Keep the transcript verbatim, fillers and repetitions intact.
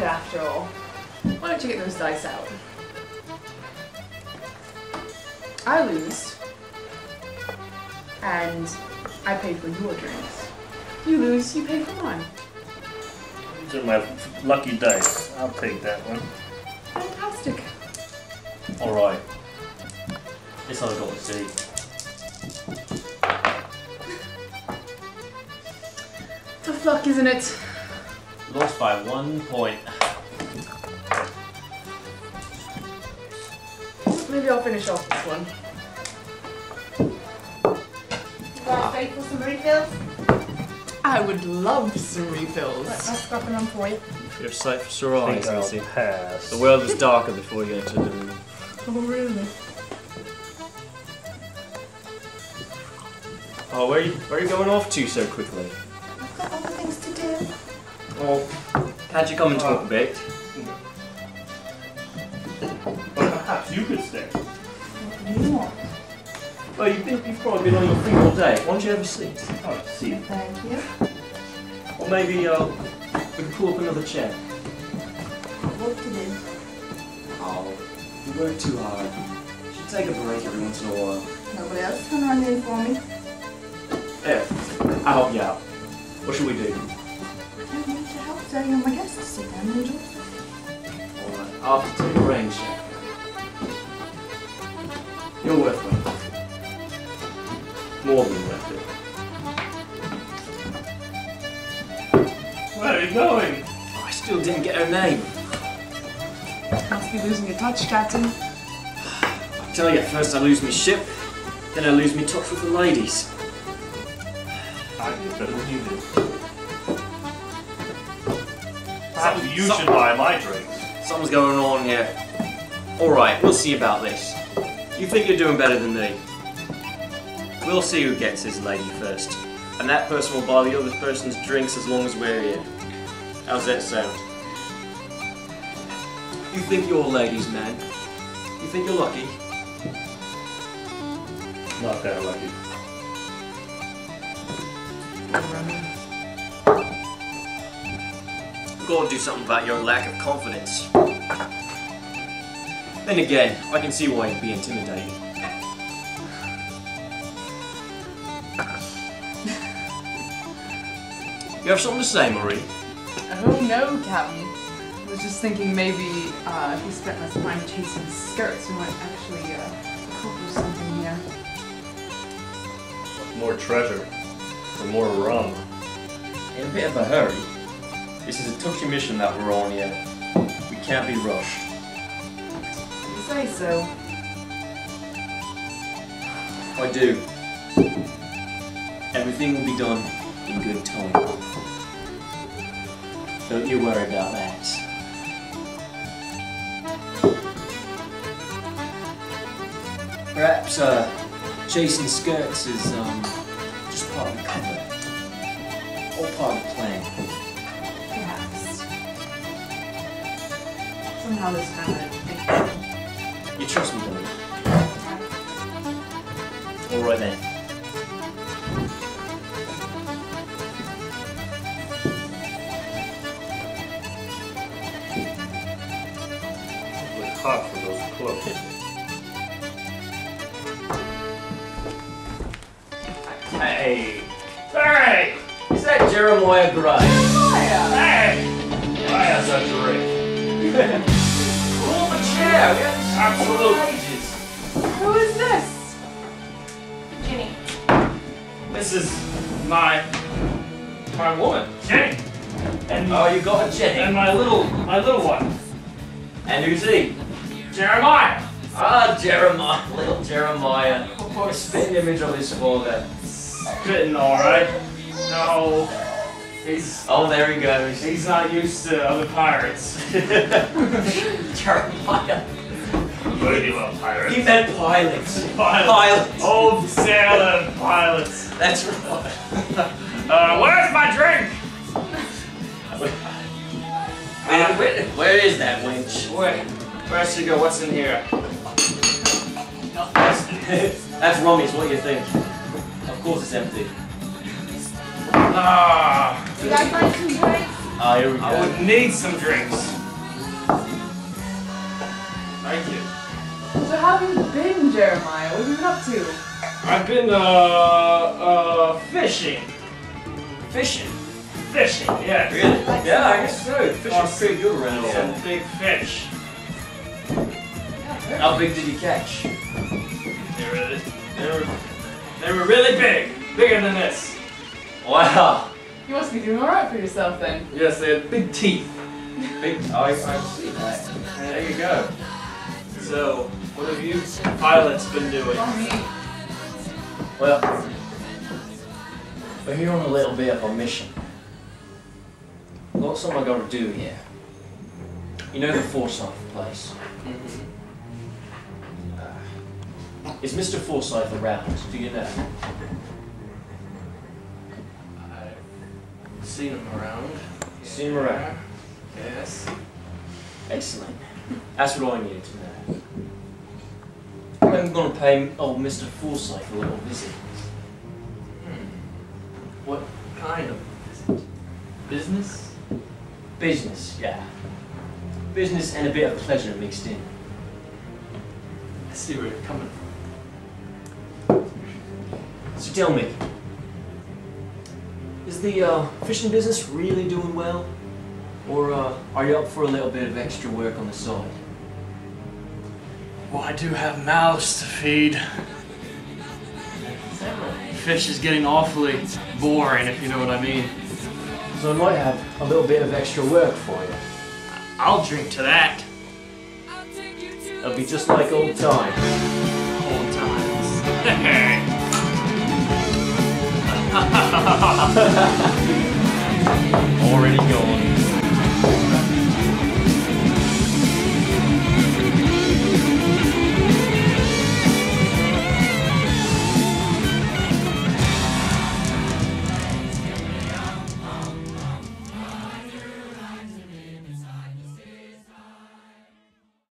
after all. Why don't you get those dice out? I lose. And I pay for your drinks. You lose, you pay for mine. These are my lucky dice. I'll take that one. Fantastic. Alright. Guess I've got to see. Tough luck, isn't it? Lost by one point. Maybe I'll finish off this one. You guys ready for some refills? I would love some refills. Right, I'll scrap them on for you. You have sight for sore I eyes, think I'll Nancy. pass. The world was darker before you entered the room. Oh, really? Oh, where are you, where are you going off to so quickly? I've got other things to do. Well, can't you come and talk a bit? But perhaps you could stay. What do you want? Well, you've, been, you've probably been on your feet all day. Why don't you have a seat? Oh, see. Thank you. Or maybe uh, we can pull up another chair. What to do? Oh, you work too hard. You should take a break every once in a while. Nobody else can run in for me. Here, I'll help you out. What should we do? I don't need your help, so you're my guest to sit down and enjoy stuff. Alright, I'll have to take a rain check. You're worth it. More than worth it. Where are you going? Oh, I still didn't get her name. Must be losing your touch, Captain. I tell you, first I lose my ship, then I lose my touch with the ladies. I did better than you did. Perhaps you should buy my drinks. Something's going on here. Alright, we'll see about this. You think you're doing better than me? We'll see who gets his lady first. And that person will buy the other person's drinks as long as we're here. How's that sound? You think you're ladies, man? You think you're lucky? Not that lucky. You've got to do something about your lack of confidence. Then again, I can see why you'd be intimidated. You have something to say, Marie? Oh no, Captain. I was just thinking maybe uh, if we spent less time chasing skirts, we might actually uh, accomplish something here. More treasure. Or more rum. In a bit of a hurry. This is a touchy mission that we're on here. We can't be rushed. You say so. I do. Everything will be done in good time. Don't you worry about that. Perhaps uh, chasing skirts is um, just part of the cover. Or part of the plan. Perhaps. Somehow this kind of thing. You trust me, don't you? Alright then. It's hot for those clothes. Hey! Hey! Is that Jeremiah Gray? Hey! I have such a drink. Pull up a chair! We haven't Absolutely. ages. Who is this? Ginny. This is my my woman. Jenny! And, Oh, you got a and Jenny. my little, my little one. And who's he? Jeremiah! Ah, Jeremiah, little Jeremiah. A spitting image of his father. Spitting alright. No. He's, Oh, there he goes. he's not used to other pirates. Jeremiah. What do you love pirates? He meant pilots. Pilots. Pilots. Old sailor pilots. That's right. Uh, where's my drink? Where, where, where is that winch? Where, where should go? What's in here? That's rummies, what do you think? Of course it's empty. Ah, You guys like some drinks? Ah, here we I go. would need some drinks. doing, Jeremiah? What have you been up to? I've been, uh, uh, fishing. Fishing? Fishing, yeah. Really? Yeah, I guess so. Fishing's pretty good around Some here. big fish. How big did you catch? They were, they were, they were really big. Bigger than this. Wow. You must be doing alright for yourself then. Yes, they had big teeth. Big. I, I see that. There you go. So, what have you pilots been doing? Oh, me. Well, we're here on a little bit of a mission. Got something I gotta do here. You know the Forsyth place? Mm-hmm. Uh, is Mister Forsyth around? Do you know? I've seen them around. Seen him around? Yes. Excellent. That's what I needed to know. I'm gonna pay old Mister Forsyth a little visit. Hmm. What kind of visit? Business? Business, yeah. Business and a bit of pleasure mixed in. I see where you're coming from. So tell me, is the uh, fishing business really doing well? Or uh, are you up for a little bit of extra work on the side? Well, I do have mouths to feed. Fish is getting awfully boring, if you know what I mean. So I might have a little bit of extra work for you. I'll drink to that. It'll be just like old times. Old times. Already gone.